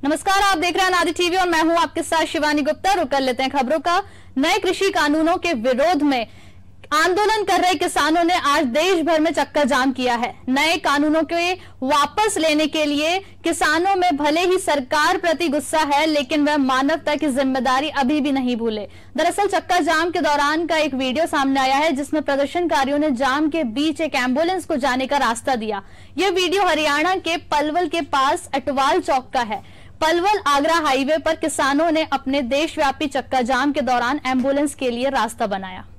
नमस्कार, आप देख रहे हैं अनादि टीवी और मैं हूं आपके साथ शिवानी गुप्ता। रुक कर लेते हैं खबरों का। नए कृषि कानूनों के विरोध में आंदोलन कर रहे किसानों ने आज देश भर में चक्का जाम किया है। नए कानूनों के वापस लेने के लिए किसानों में भले ही सरकार प्रति गुस्सा है, लेकिन वह मानवता की जिम्मेदारी अभी भी नहीं भूले। दरअसल चक्का जाम के दौरान का एक वीडियो सामने आया है, जिसमें प्रदर्शनकारियों ने जाम के बीच एक एम्बुलेंस को जाने का रास्ता दिया। यह वीडियो हरियाणा के पलवल के पास अटवाल चौक का है। पलवल आगरा हाईवे पर किसानों ने अपने देशव्यापी चक्का जाम के दौरान एम्बुलेंस के लिए रास्ता बनाया।